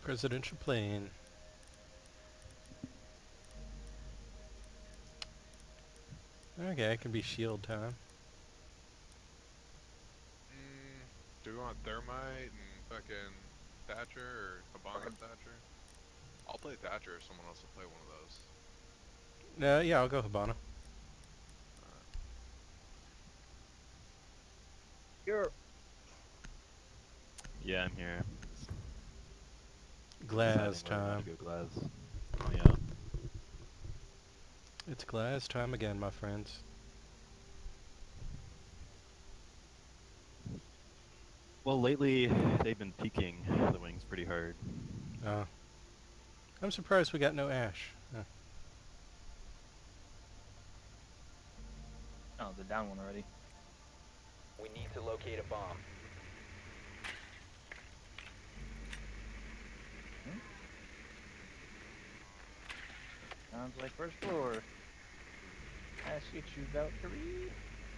Presidential plane. Okay, it can be shield time. Do we want Thermite and fucking Thatcher or Habana Thatcher? I'll play Thatcher if someone else will play one of those. Yeah, I'll go Habana. Here. Yeah, I'm here. Glass Deciding whether or not time. to go glass. Oh yeah. It's glass time again, my friends. Well, lately they've been peeking the wings pretty hard. I'm surprised we got no ash. Oh, they're down one already. We need to locate a bomb. Sounds like first floor. Ask get you Valkyrie.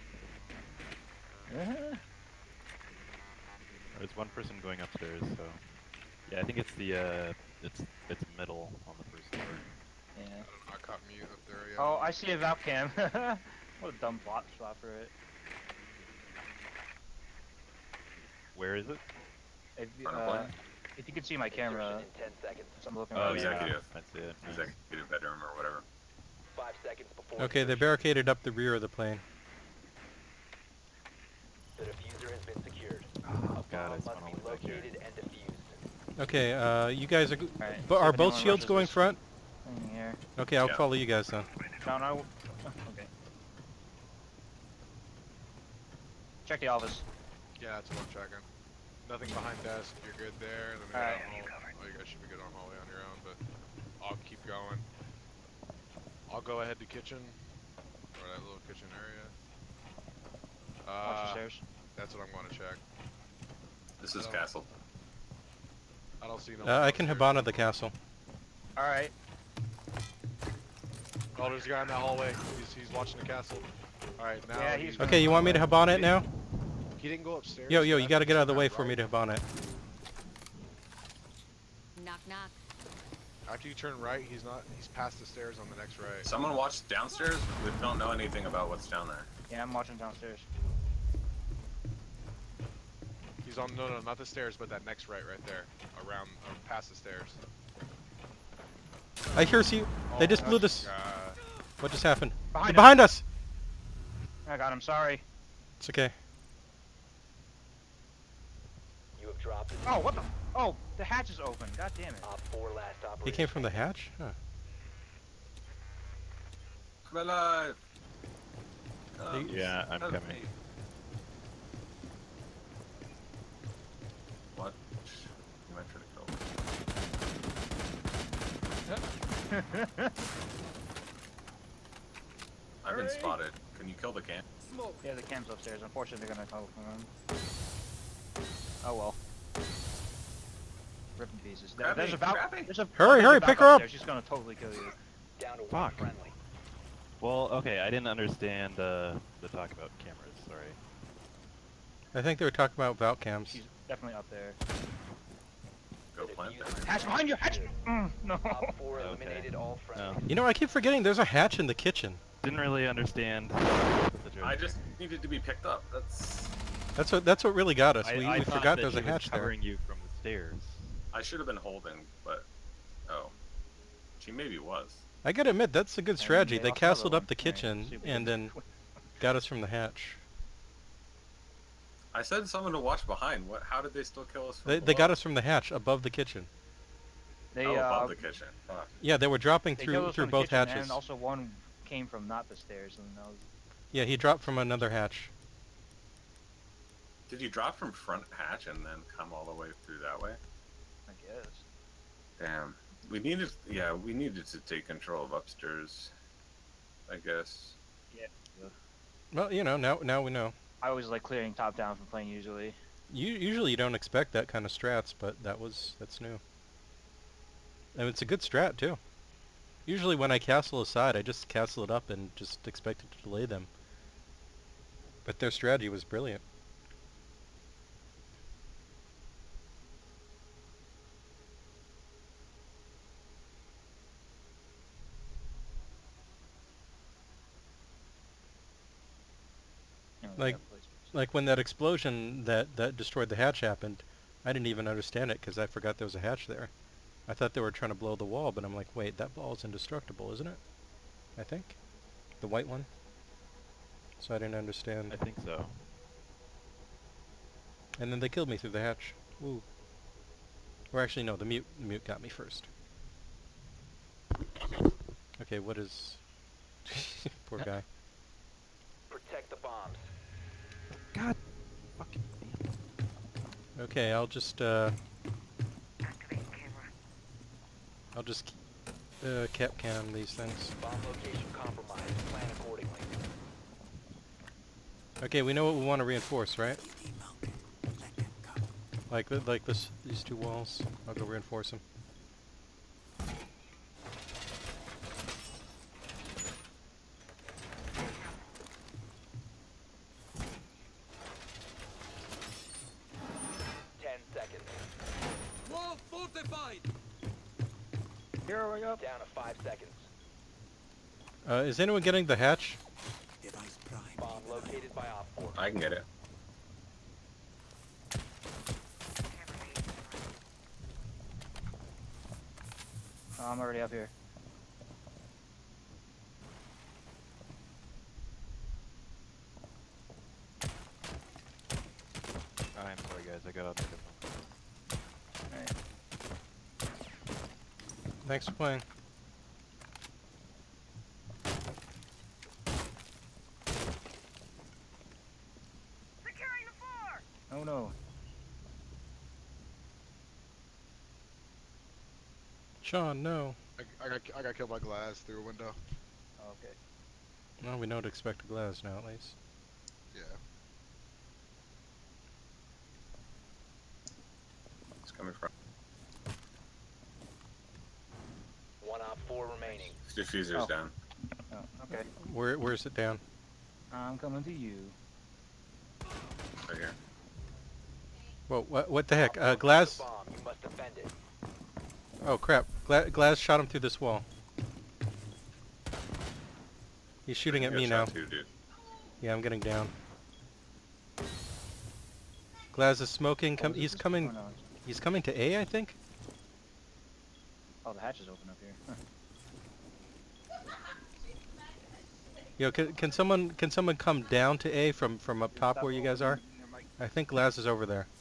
There's one person going upstairs, so yeah, I think it's the it's middle on the first floor. Yeah. I caught mute up there. Yeah. Oh, I see a Valcam. What a dumb plot swap for it. Where is it? If you could see my camera, Insertion in 10 seconds. I'm looking Oh right yeah, now. I see it. Yeah. Executive bedroom or whatever. 5 seconds before Okay, they insertion. barricaded up the rear of the plane. The diffuser has been secured. Oh A god, I bomb spun must all be the way back here. located and defused. Okay, you guys are... Alright, But see are if both anyone shields rushes going this front? thing here. Okay, I'll Yeah. follow you guys then. John, okay. Check the office. Yeah, that's what I'm checking. Nothing behind desk. You're good there. And then we Alright. oh, you guys should be good on hallway on your own, but I'll keep going. I'll go ahead to kitchen, or that little kitchen area. Watch the stairs. That's what I'm going to check. This is Oh. castle. I don't see no. I can Habana the castle. Alright. Oh, there's a guy in that hallway. He's watching the castle. All right, now. Yeah, he's Okay, you want me to Habana it now? He didn't go upstairs. Yo, you gotta get out of the way Right. for me to Habana it. Knock knock. After you turn right, he's past the stairs on the next right. Someone watched downstairs. We don't know anything about what's down there. Yeah, I'm watching downstairs. He's on no, not the stairs, but that next right there, around past the stairs. I hear you. They just blew this. God. What just happened? Behind They're us. behind us! I got him, sorry. It's okay. You have dropped the Oh, what the? Oh, the hatch is open. God damn it. Op 4 last operator. He came from the hatch? Huh. I'm alive. Yeah, I'm help coming. me. What? You might try to kill me. I've been spotted. Can you kill the can? Yeah, the cam's upstairs. Unfortunately, they're gonna come from him. Oh well. Ripping pieces. Grab There's me, a Val. grab me. There's a. Hurry, there's a hurry, Valk pick her up. upstairs. She's gonna totally kill you. Down to one Fuck. friendly. Well, okay, I didn't understand the talk about cameras. Sorry. I think they were talking about vault cams. She's definitely up there. Go plant them. Hatch behind you! Hatch! No. Op 4 Okay. eliminated all friendly. No, You know, I keep forgetting there's a hatch in the kitchen. didn't really understand the joke. I just needed to be picked up. That's what really got us. I We thought forgot that there's a she was hatch there. covering you from the stairs. I should have been holding, but oh, she maybe was. I gotta admit, that's a good strategy. they They lost another castled one. up the Alright, kitchen see if we and can- then got us from the hatch. I said someone to watch behind. What? How did they still kill us? From They below? got us from the hatch above the kitchen. They above the kitchen. Fuck. Yeah, they were dropping they killed through us through from the both kitchen, hatches. and also one came from not the stairs, and that was. Yeah, he dropped from another hatch. Did you drop from front hatch and then come all the way through that way? I guess. Damn. We needed to take control of upstairs. I guess. Yeah. Well, you know, now we know. I always like clearing top down from playing usually. Usually you don't expect that kind of strats, but that's new. And it's a good strat too. Usually when I castle a side, I just castle it up and just expect it to delay them. But their strategy was brilliant. Like, like when that explosion that destroyed the hatch happened, I didn't even understand it because I forgot there was a hatch there. I thought they were trying to blow the wall, but I'm like, wait, that ball's indestructible, isn't it? I think. The white one. So I didn't understand. I think so. And then they killed me through the hatch. Woo. Or actually, no, the mute got me first. Okay, what is... Poor guy. Protect the bombs. God fucking damn. Okay, I'll just cap can these things. Bomb location compromised. Plan accordingly. Okay, we know what we want to reinforce, right? Like these two walls. I'll go reinforce them. Here we go. Down to 5 seconds. Is anyone getting the hatch? Bomb located by Op 4. I can get it. Oh, I'm already up here. I'm sorry guys, I got out of the Alright. Thanks for playing. Oh no. Sean, no. I got killed by glass through a window. Okay. Well, we know to expect a glass now, at least. Yeah. It's coming from. 1 Op 4 remaining. Diffuser's Oh. down. Oh, okay. Where's it down? I'm coming to you. Right here. Whoa, what the heck? Op 4 found Glass? the bomb. You must defend it. Oh crap. Glass shot him through this wall. He's shooting at I got me shot now. too, dude. Yeah, I'm getting down. Glass is smoking. Oh, is it He's this- coming. oh, no. He's coming to A, I think. Oh, the hatch is open up here. Huh. Yo, can someone come down to A from up top where you guys are? I think Glass is over there.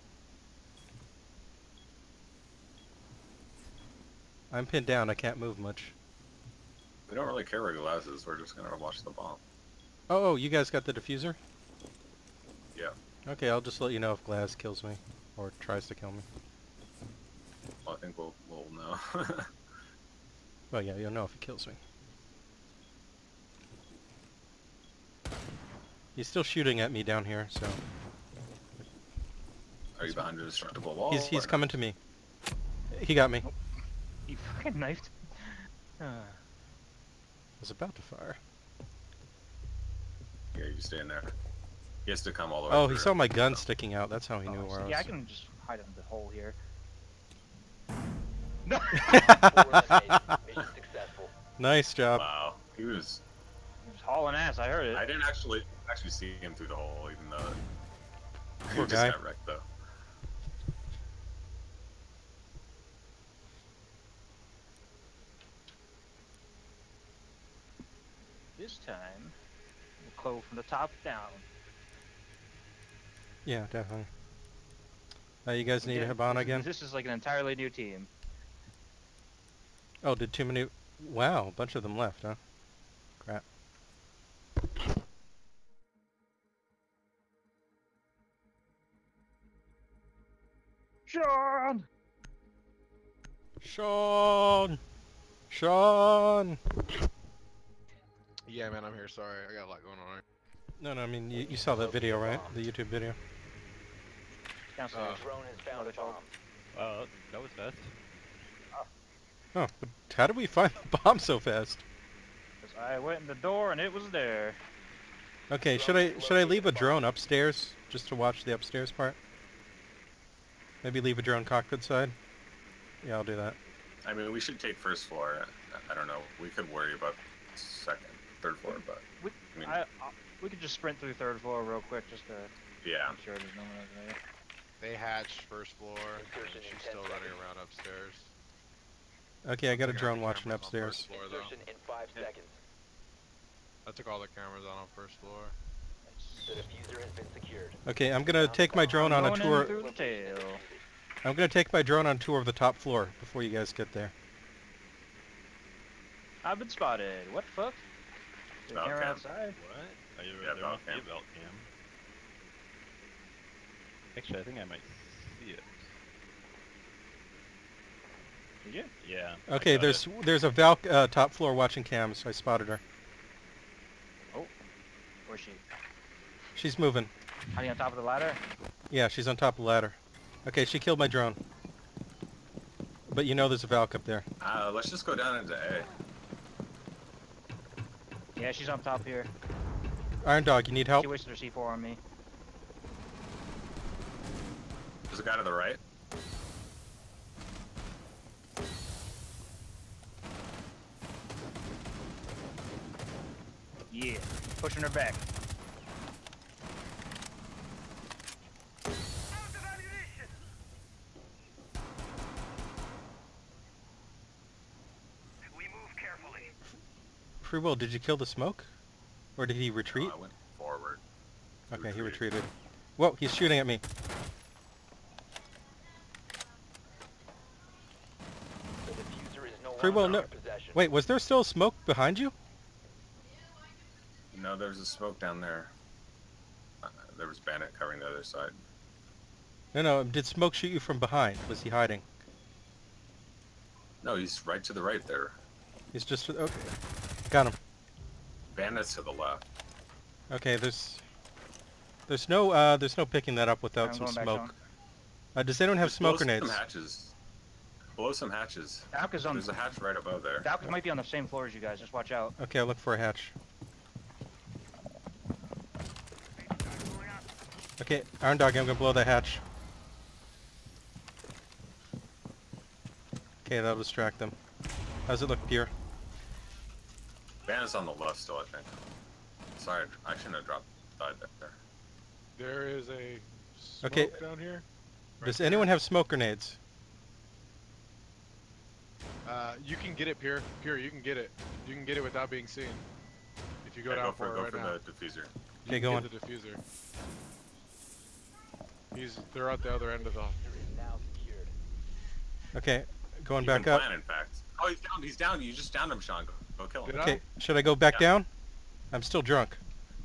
I'm pinned down. I can't move much. We don't really care where glass is. We're just gonna watch the bomb. Oh, you guys got the diffuser? Yeah. Okay, I'll just let you know if Glass kills me or tries to kill me. Well, I think we'll know. Well, yeah, you'll know if he kills me. He's still shooting at me down here, so Are you behind a destructible wall? he's or coming to me. He got me. I You fucking knifed. was about to fire. Yeah, you stay in there. He has to come all the way Oh, through. he saw my gun sticking out. That's how he knew Oh, where so I yeah, I was. can just hide in the hole here. Op 4 eliminated. Mission successful. Nice job. Wow. He was... He was hauling ass, I heard it. I didn't actually see him through the hole, even though... He Poor just guy. got wrecked, though. This time, we'll close from the top down. Yeah, definitely. You guys need a Again, Hibana this is- again? This is like an entirely new team. Oh, did too many... Wow, a bunch of them left, huh? Crap. Sean! Sean! Sean! Yeah, man, I'm here. Sorry, I got a lot going on. No, I mean, you saw that video, right? The YouTube video. Downstairs. Drone has found a bomb. Wow, that was fast. Oh, but how did we find the bomb so fast? 'Cause I went in the door and it was there. Okay, should I leave a drone upstairs just to watch the upstairs part? Maybe leave a drone cockpit side? Yeah, I'll do that. I mean, we should take first floor. I don't know. We could worry about third floor, but... We could just sprint through third floor real quick just to Yeah. make sure there's no one over there. They hatched first floor, and Insertion in she's 10 still running seconds. around upstairs. Okay, I got a Looking at drone the watching cameras on upstairs. first floor, though. Insertion in 5 seconds. I took all the cameras on first floor. The diffuser has been secured. Okay, I'm gonna take my drone on a Going in tour. through the tail. I'm gonna take my drone on a tour of the top floor before you guys get there. I've been spotted. What the fuck? The Belt camera cam. outside? What? Are you Yeah, there belt must be a cam. belt cam. Actually, I think I might see it. Did you? Yeah. I Okay, got it. there's a Valk top floor watching cams. I spotted her. Where's she? She's moving. Hiding on top of the ladder? Yeah, she's on top of the ladder. Okay, she killed my drone. But you know there's a Valk up there. Let's just go down into A. Yeah, she's on top here. Iron Dog, you need help? She wasted her C4 on me. There's a guy to the right. Yeah. Pushing her back. Free Will, did you kill the smoke? Or did he retreat? I went forward. Okay, he retreated. retreated. Whoa, he's shooting at me. The diffuser is no Free Will, longer no. in possession. Wait, was there still smoke behind you? No, there's a smoke down there. There was Bandit covering the other side. No, did smoke shoot you from behind? Was he hiding? No, he's right to the right there. He's just... Okay. Got him. Bandit's to the left. Okay, there's no picking that up without I'm some going back smoke. Does anyone have Just smoke blow grenades? Some hatches. Blow some hatches. Valk is on. There's a hatch right above there. Valk might be on the same floor as you guys. Just watch out. Okay, I'll look for a hatch. Okay, Iron Dog, I'm gonna blow the hatch. Okay, that'll distract them. How's it look, Pierre? Bandit's on the left still, I think. Sorry, I shouldn't have died there. There is a smoke Okay. down here. Does anyone have smoke grenades? You can get it, Pierre. Pierre, you can get it. You can get it without being seen. If you go Yeah, down go for it for right now. the diffuser. Okay, You go can on. get the diffuser. They're at the other end of the. Diffuser is now secured. Okay, going You back can up. plan, in fact. Oh, he's down. He's down. You just downed him, Sean. Go kill him. Did I? Okay, should I go back Yeah. down? I'm still drunk.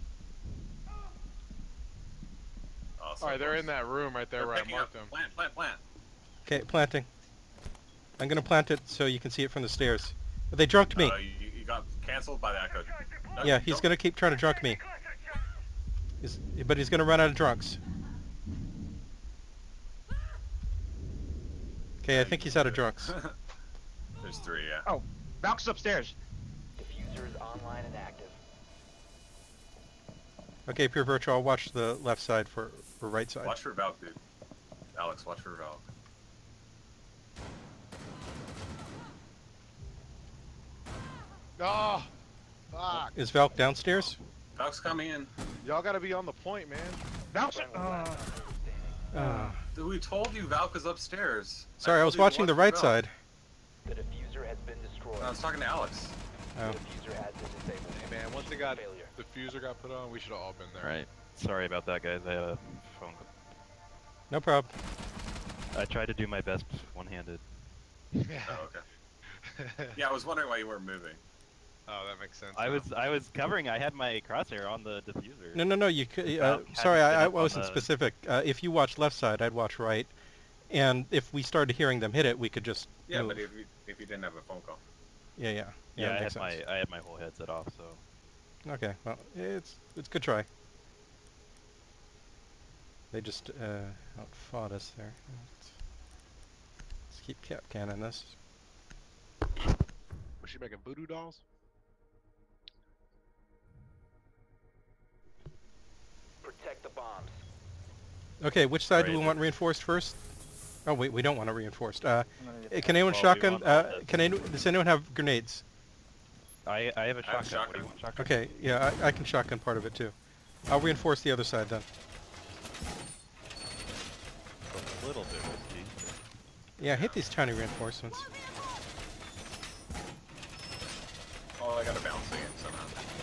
Oh, so Alright, they're close. in that room right there They're where I picking marked up. them. Plant. Okay, planting. I'm gonna plant it so you can see it from the stairs. But they drunked me. You got canceled by the echo. No, Yeah, he's don't- gonna keep trying to drunk me. But he's gonna run out of drunks. Okay, I think he's out of drunks. There's 3, yeah. Oh, Valk's upstairs. Diffuser is online and active. Okay, Pure Virtual, I'll watch the left side for right side. Watch for Valk, dude. Alex, watch for Valk. Oh! Fuck! Is Valk downstairs? Valk's coming in. Y'all gotta be on the point, man. Valk's. Friendly last operator standing. Dude, we told you Valk was upstairs. Sorry, I was told you to watching the watch right for Valk. side. The diffuser has been destroyed. I was talking to Alex. Oh. The diffuser has been disabled. Hey man, once it got Failure. the fuser got put on, we should have all been there. Right. Sorry about that, guys. I had a phone call. No problem. I tried to do my best one-handed. Oh, okay. Yeah, I was wondering why you weren't moving. Oh, that makes sense. I now. was covering. I had my crosshair on the diffuser. No, you could. Valk Sorry, hadn't been I up on wasn't the- specific. If you watch left side, I'd watch right. And if we started hearing them hit it, we could just Yeah, move. but if you didn't have a phone call. Yeah. Yeah, that I makes had sense. I had my whole headset off, so. Okay, well, it's a good try. They just outfought us there. Let's keep cap cannon this. Was she making voodoo dolls? Protect the bombs. Okay, which side do we Right. want reinforced first? Oh wait, we don't want it reinforced. I'm gonna get Can anyone Well, we shotgun? want all this. Does anyone have grenades? I have a I have shotgun. What do shotgun. you want, shotgun? Okay, yeah, I can shotgun part of it too. I'll reinforce the other side then. A little bit risky. Yeah, hit these tiny reinforcements. Oh, I got a bounce again somehow.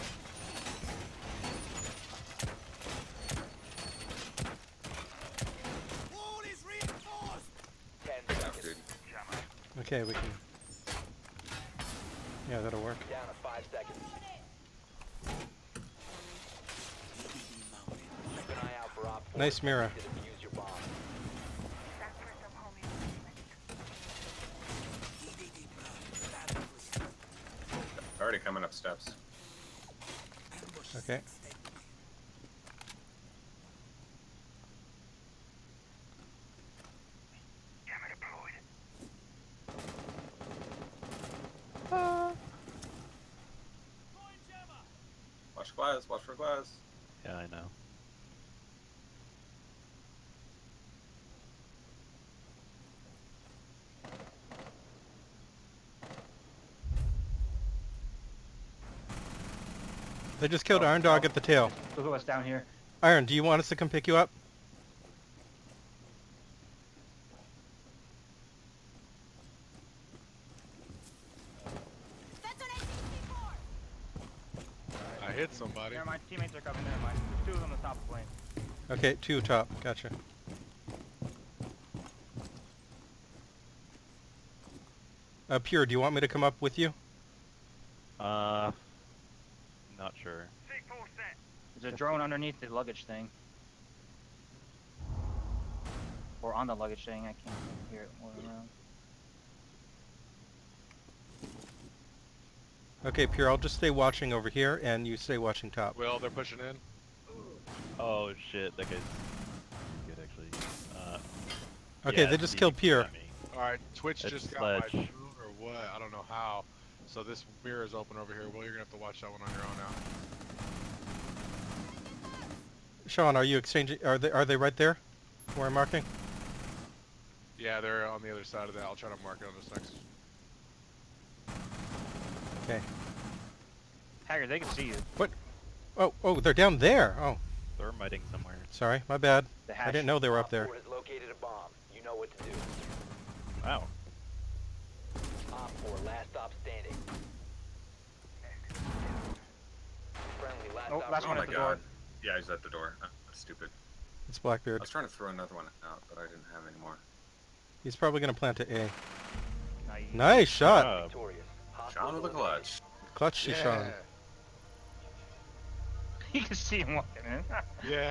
Yeah, dude. Okay, we can... Yeah, that'll work. Down to 5 seconds. Keep an eye out for Op 4 Nice mirror. to defuse your bomb. Already coming up steps. Okay. Watch glass, watch for glass. Yeah, I know. They just killed Iron Dog at the tail. Look at what's down here. Iron, do you want us to come pick you up? I hit somebody. Never mind, teammates are coming, never mind. There's 2 of them on the top of the plane. Okay, 2 top. Gotcha. Pure, do you want me to come up with you? Not sure. There's a drone underneath the luggage thing. Or on the luggage thing, I can't hear it more around. Okay, Pure, I'll just stay watching over here, and you stay watching top. Will, they're pushing in. Oh shit, that guy's good actually. Okay, yeah, they just he killed Pure. All right, Twitch It's just got my Sledge. boot or what? I don't know how. So this mirror is open over here. Well, you're gonna have to watch that one on your own now. Sean, are you exchanging? Are they right there? Where I'm marking? Yeah, they're on the other side of that. I'll try to mark it on this next. Okay. Haggard, they can see you. Oh, they're down there. Oh, Thermiting somewhere. sorry, my bad. The I hash. didn't know they were up Op there. 4 has located a bomb. You know what to do. Wow. Op 4, last stop standing. Friendly, last Oh, stop last Oh one my at the god. door. Yeah, he's at the door. Stupid. It's I Blackbeard. was trying to throw another one out, but I didn't have any more. He's probably gonna plant at A. Nice. Nice shot. victorious. Sean with a clutch. Clutch, Sean. You can see him walking in. Yeah.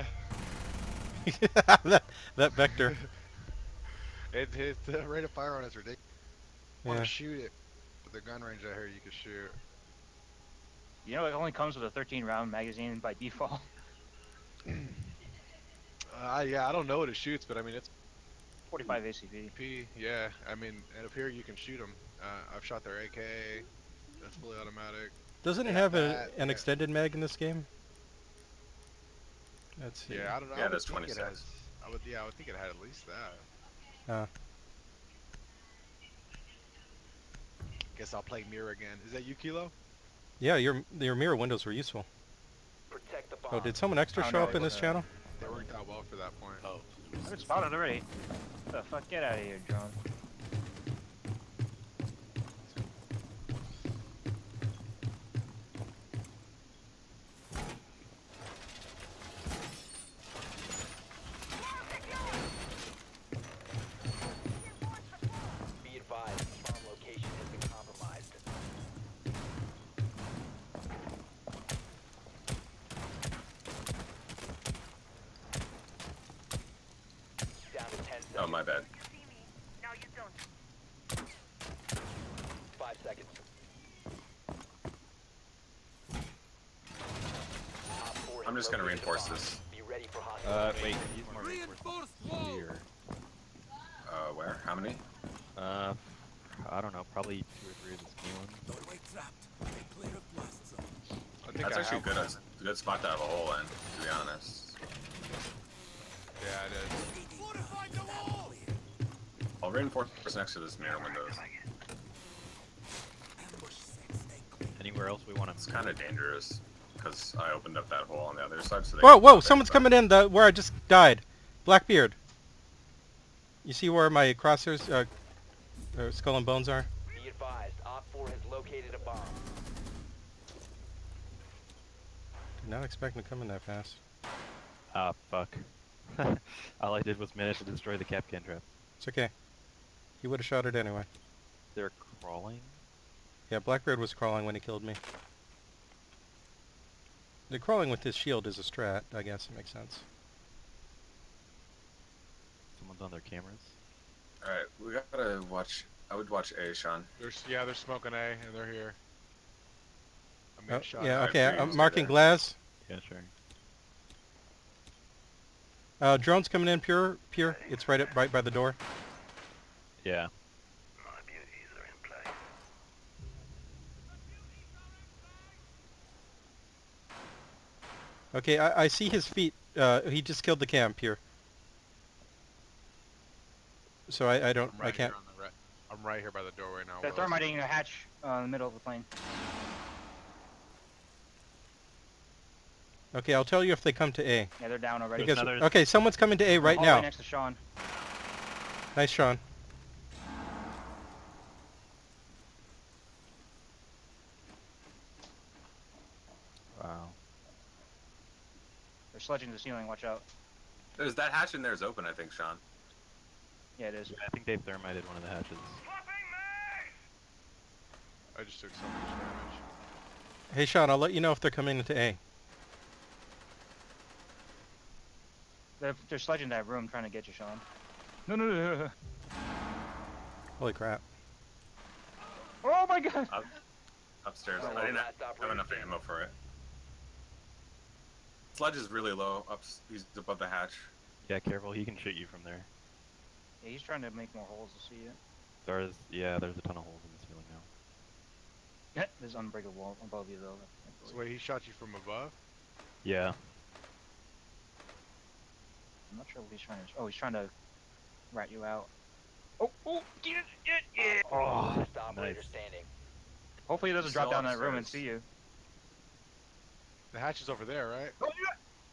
that vector. The rate of fire on it's ridiculous. Want Yeah. to shoot it, but the gun range I hear you can shoot. You know, it only comes with a 13-round magazine by default. Yeah, I don't know what it shoots, but I mean it's 45 ACV. P. Yeah, I mean, and up here you can shoot them. I've shot their AK. That's fully automatic. Doesn't it Yeah, have that, an yeah. extended mag in this game? Let's see. Yeah, I don't know. Yeah, I would that's think it 26. has- I would think it had at least that. Guess I'll play mirror again. Is that you, Kilo? Yeah, your mirror windows were useful. Protect the bomb. Oh, did someone extra Oh, show no, up they in this were- channel? They worked out well for that point. Oh. I've been spotted already. What the fuck? Get out of here, drone. Be advised, bomb location has been compromised. Down to 10 seconds. Oh, my bad. 5 seconds. Op 4 has I'm just gonna located a reinforce bomb. this. Be ready for hostile Wait, engagement. he's more reinforced here. Where? How many? I don't know, probably 2 or 3 of the skinny ones. I think That's I actually have good. one. That's a good spot to have a hole in, to be honest. Yeah, it is. I'll reinforce next to this mirror windows. Anywhere else we want It's to kind of dangerous because I opened up that hole on the other side. So they Whoa, can whoa! come Someone's back. coming in where I just died. Blackbeard. You see where my crosshairs, or skull and bones are? Be advised, Op 4 has located a bomb. Did not expect him to come in that fast. Ah, fuck. All I did was manage to destroy the Capcan trap. It's okay. He would have shot it anyway. They're crawling? Yeah, Blackbeard was crawling when he killed me. The crawling with his shield is a strat, I guess it makes sense. Someone's on their cameras? Alright, we gotta watch. I would watch A, Sean. They're smoking A, and they're here. I'm Oh, being shot. yeah, at. okay, Alright, I'm stay marking there. glass. Yeah, sure. Drone's coming in, pure. It's right by the door. Yeah. Okay, I see his feet. He just killed the cam, pure. So I don't, I'm right I can't. Here on the right. I'm right here by the doorway now. They're Willis. thermiting a hatch in the middle of the plane. Okay, I'll tell you if they come to A. Yeah, they're down already. Because, another- okay, someone's coming to A right All the way now. next to Sean. Nice, Sean. Wow. They're sledging the ceiling. Watch out. There's that hatch in there is open, I think, Sean. Yeah, it is. Yeah, I think they thermited one of the hatches. I just took so much damage. Hey, Sean, I'll let you know if they're coming into A. They're sledging that room, trying to get you, Sean. No. Holy crap. Oh my God! Upstairs. Oh, I didn't last have operator enough standing. ammo for it. Sludge is really low. He's above the hatch. Yeah, careful, he can shoot you from there. Yeah, he's trying to make more holes to see it. There's a ton of holes in the ceiling now. There's unbreakable wall above you though. So wait, he shot you from above? Yeah. I'm not sure what he's trying to. Oh, he's trying to rat you out. Oh, get it, yeah. Oh, Last operator nice. standing. hopefully he doesn't Still drop down that room and upstairs. see you. The hatch is over there, right? Oh, yeah.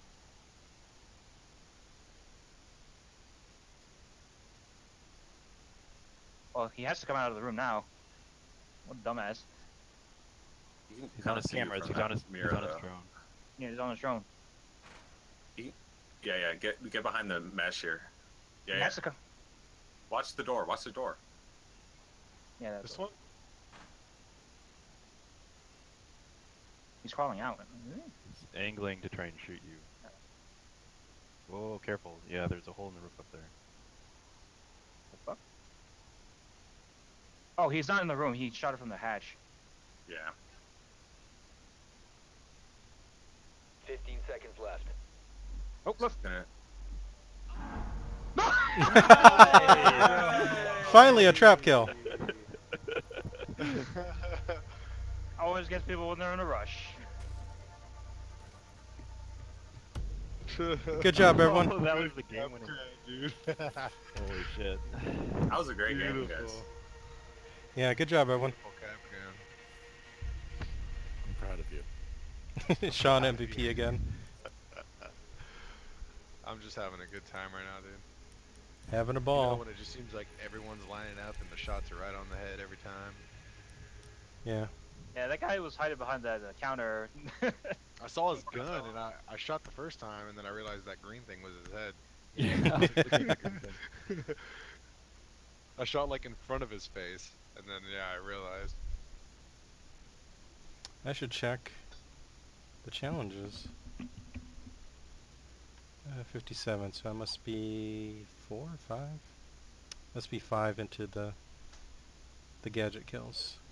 Well, he has to come out of the room now. What a dumbass. You can He's on kinda his see you cameras, from he's that on his mirror, though. drone. Yeah, he's on his drone. Yeah. Get behind the mesh here. Yeah, He yeah. has to come. Watch the door. Watch the door. Yeah, that's This one? he's crawling out. He's angling to try and shoot you. Whoa, careful. Yeah, there's a hole in the roof up there. The fuck? Oh, he's not in the room. He shot it from the hatch. Yeah. 15 seconds left. Oh, look. Gonna... Finally, a trap kill. Always gets people when they're in a rush. Good job, everyone. Oh, that was the game winning. Dude. Holy shit. That was a great game, guys. Beautiful. Yeah, good job, everyone. Capcan. I'm proud of you. Sean MVP again. I'm just having a good time right now, dude. Having a You know, ball. when it just seems like everyone's lining up and the shots are right on the head every time. Yeah. Yeah, that guy was hiding behind the counter. I saw his gun and I shot the first time and then I realized that green thing was his head. Yeah. I shot like in front of his face and then yeah, I realized. I should check the challenges. 57, so I must be 4 or 5? Must be 5 into the gadget kills.